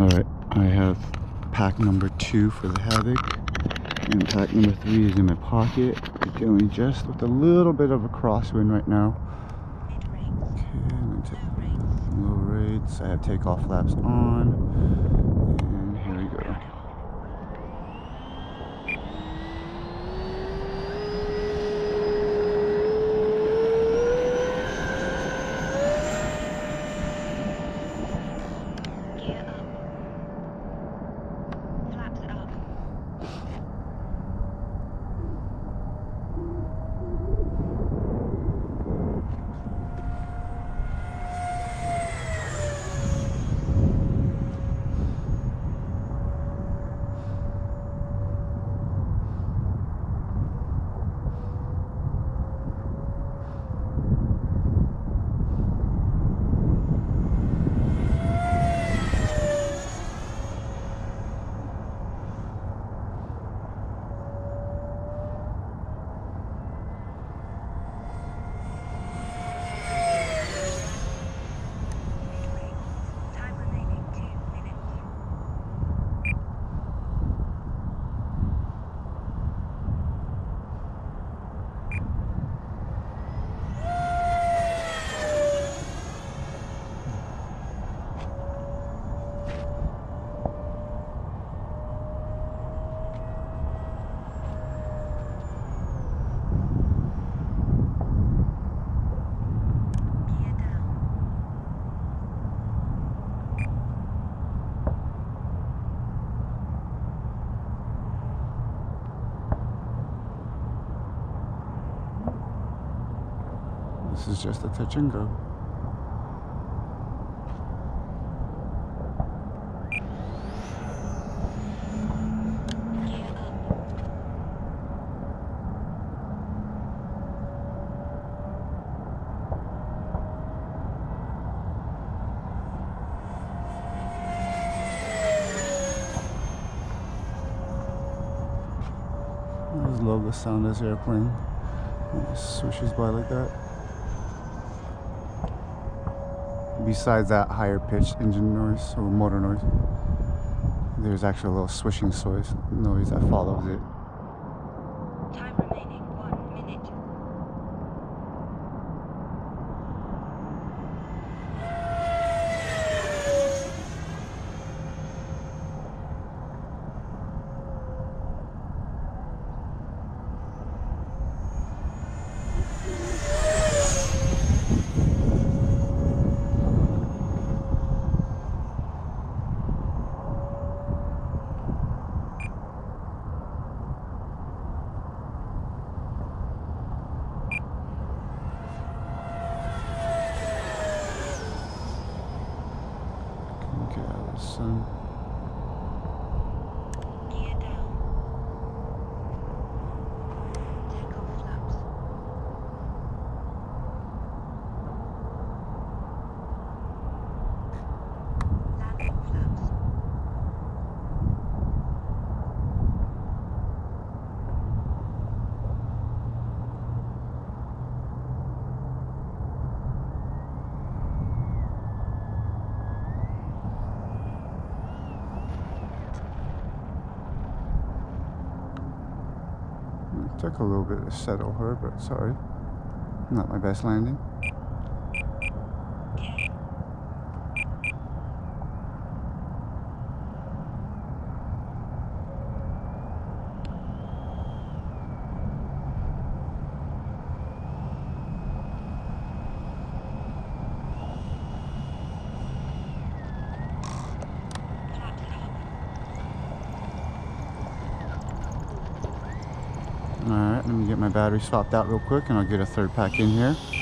Alright, I have pack number 2 for the Havoc, and pack number 3 is in my pocket. It's going just with a little bit of a crosswind right now. Okay, I'm going to take low rates. I have takeoff flaps on, and here we go. This is just a touch and go. I just love the sound of this airplane when it swishes by like that. Besides that higher pitched engine noise or motor noise, there's actually a little swishing noise that follows it. Time remaining 1 minute. Sun. Gear down. Takeoff flaps. Landing flaps. Took a little bit to settle her, but sorry. Not my best landing. Alright, let me get my battery swapped out real quick and I'll get a third pack in here.